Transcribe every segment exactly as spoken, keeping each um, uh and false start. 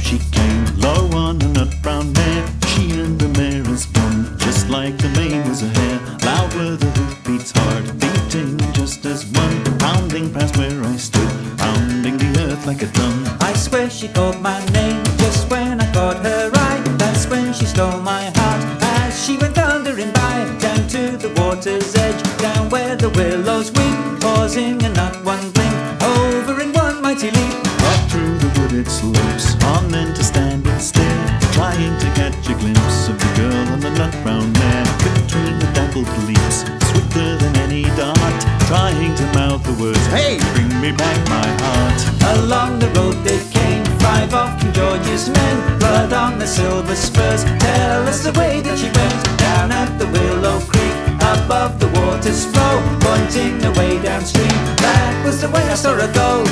she came, low on a nut brown mare. She and the mare is one, just like the mane was a hare. Loud were the hoof beats hard, beating just as one, pounding past where I stood, pounding the earth like a drum. I swear she called my name just when I caught her eye. That's when she stole my heart as she went thundering by, down to the water's edge, down where the willows weep, pausing and not one blink, over in one mighty leap. Up through the wooded slopes, on then to stand and stare, trying to catch a glimpse of the girl on the nut brown mare. Between the dappled leaps, swifter than any dart, trying to mouth the words, hey, bring me back my heart. Along the road they came, five of King George's men, blood on the silver spurs, tell us the way that she went. Down at the Willow Creek, above the water's flow, pointing away downstream, that was the way I saw her go.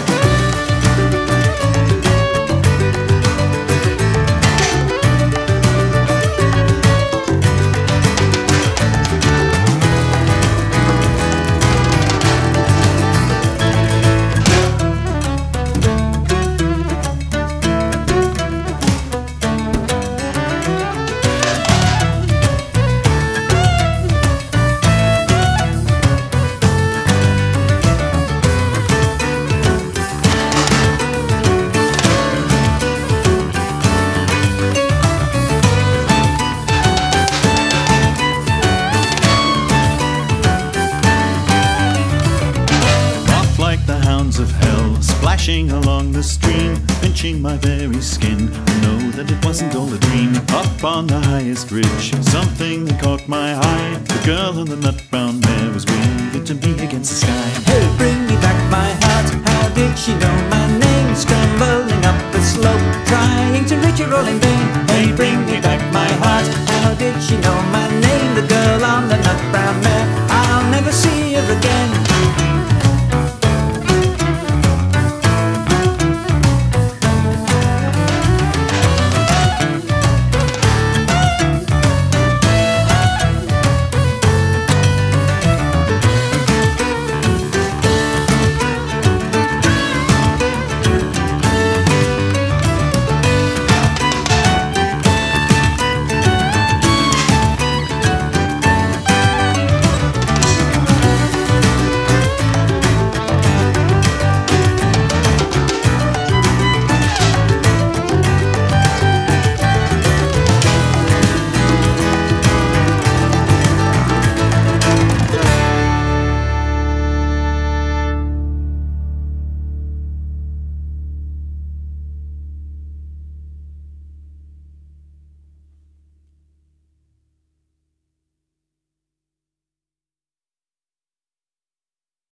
Of hell, splashing along the stream, pinching my very skin. I know that it wasn't all a dream. Up on the highest ridge, something that caught my eye. The girl on the nut brown mare was waving to me against the sky. Hey, bring me back my heart, how did she know my name? Scrambling up the slope, trying to reach her all in vain. Hey, bring me back my heart, how did she know my name? The girl on the nut